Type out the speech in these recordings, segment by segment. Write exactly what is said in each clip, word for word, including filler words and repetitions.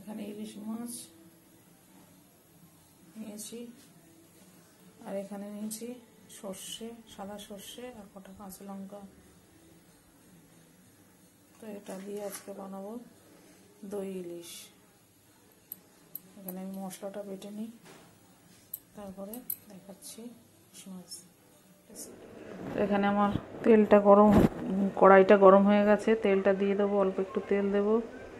এখানে ইলিশ মাছ নিয়েছি, আর এখানে নিয়েছি সর্ষে, সাদা সর্ষে আর কটা কাঁচা লঙ্কা। তো এটা দিয়ে আজকে বানাবো দই ইলিশ। এখানে আমি মশলাটা বেটে নিই, তারপরে দেখাচ্ছি ইলিশ মাছ। এখানে আমার তেলটা গরম, কড়াইটা গরম হয়ে গেছে। তেলটা দিয়ে দেবো, অল্প একটু তেল দেবো।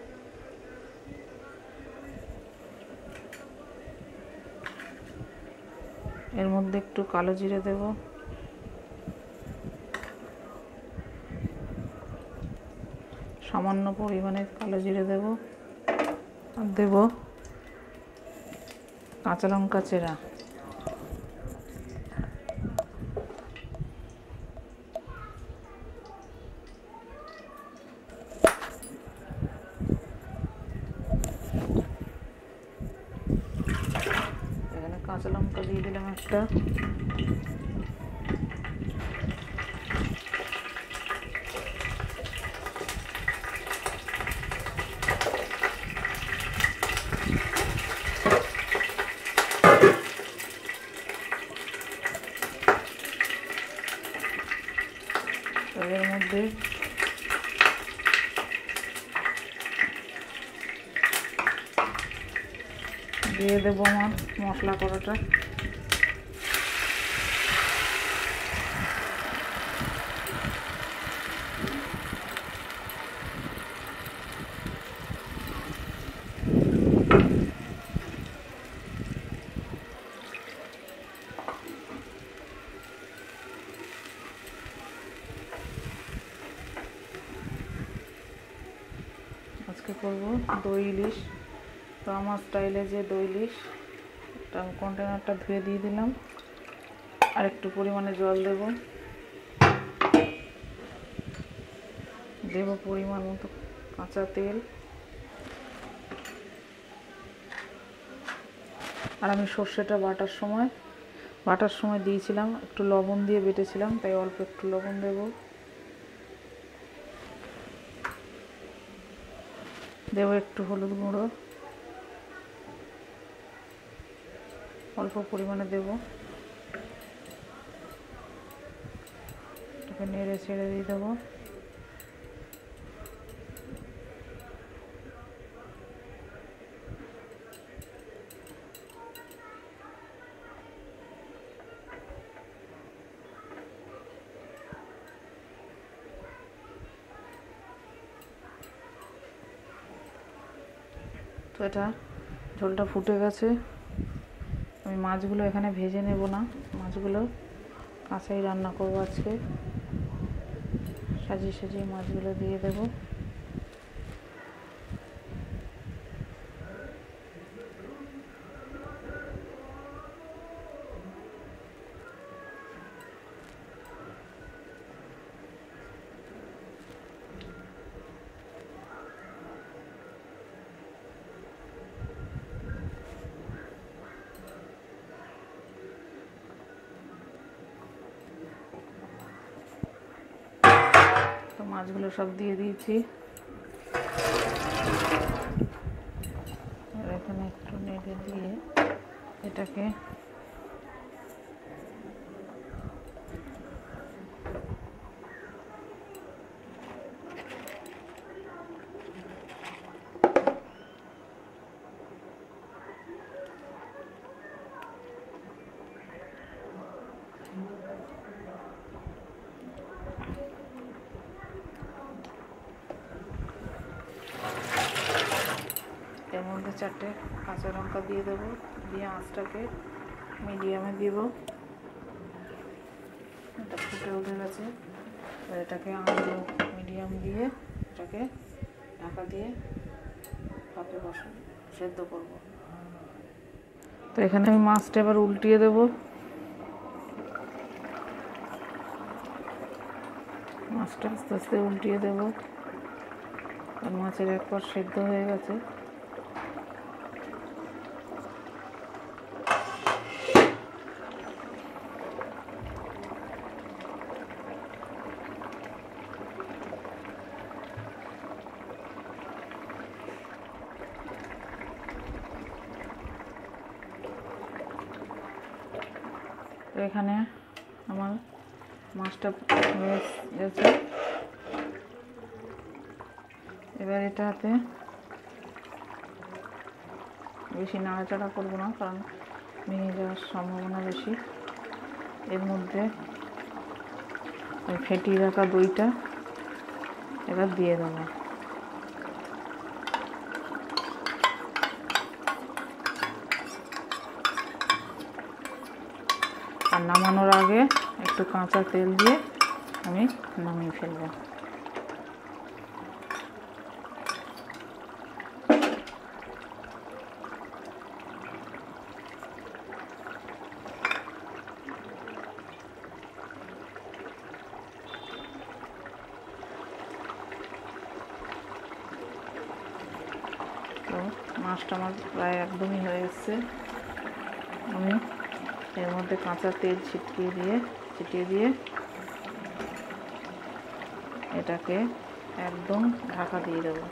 এর মধ্যে একটু কালো জিরে দেব, সামান্য পরিমাণে কালো জিরে দেব, আর দেব কাঁচা লঙ্কা চেরা। এখানে কাঁচা লঙ্কা দিয়ে দিলাম একটা। এর মধ্যে দিয়ে দেবো আমার মশলা করাটা। আজকে করবো দই ইলিশ। তো আমার স্টাইলে যে দই ইলিশ, একটা কন্টেনারটা ধুয়ে দিয়ে দিলাম, আর একটু পরিমাণে জল দেব, দেব পরিমাণ মতো কাঁচা তেল। আর আমি সর্ষেটা বাটার সময় বাটার সময় দিয়েছিলাম, একটু লবণ দিয়ে বেটেছিলাম, তাই অল্প একটু লবণ দেব। দেব একটু হলুদ গুঁড়ো, অল্প পরিমাণে দেব। এটাকে নেড়ে ছেড়ে দিয়ে দেবো। তো এটা ঝোলটা ফুটে গেছে। আমি মাছগুলো এখানে ভেজে নেব না, মাছগুলো কাঁচাই রান্না করবো আজকে। সাজিয়ে সাজিয়ে মাছগুলো দিয়ে দেব। তো মাছগুলো সব দিয়ে দিয়েছি। আর এখানে একটু নেড়ে দিয়ে এটাকে এর মধ্যে চারটে কাঁচা লঙ্কা দিয়ে দেবো, দিয়ে আঁচটাকে মিডিয়ামে দিব। এটা ফুটে উঠে গেছে, এটাকে আলু মিডিয়াম দিয়ে এটাকে ঢাকা দিয়ে ভাপে বসে সেদ্ধ করব। তো এখানে আমি মাছটা এবার উল্টিয়ে দেব। মাছটা আস্তে আস্তে উল্টিয়ে দেব, আর মাছের একবার সেদ্ধ হয়ে গেছে। এখানে আমার মাছটা হয়ে গেছে। এবার এটাতে বেশি নাড়াচাড়া করবো না, কারণ ভেঙে যাওয়ার সম্ভাবনা বেশি। এর মধ্যে ফেটিয়ে রাখা দইটা এবার দিয়ে দেবো। আর নামানোর আগে একটু কাঁচা তেল দিয়ে আমি নামিয়ে ফেলবো। তো মাছটা আমার প্রায় একদমই হয়ে এসছে। আমি এর মধ্যে কাঁচা তেল ছিটিয়ে দিয়ে ছিটিয়ে দিয়ে এটাকে একদম ঢাকা দিয়ে দেবো।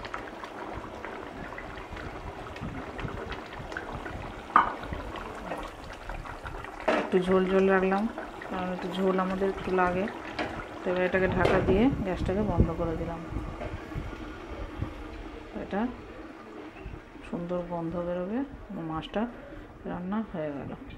একটু ঝোল ঝোল রাখলাম, কারণ একটু ঝোল আমাদের একটু লাগে। তো এবার এটাকে ঢাকা দিয়ে গ্যাসটাকে বন্ধ করে দিলাম। এটা সুন্দর গন্ধ বেরোবে, মাছটা রান্না হয়ে গেল।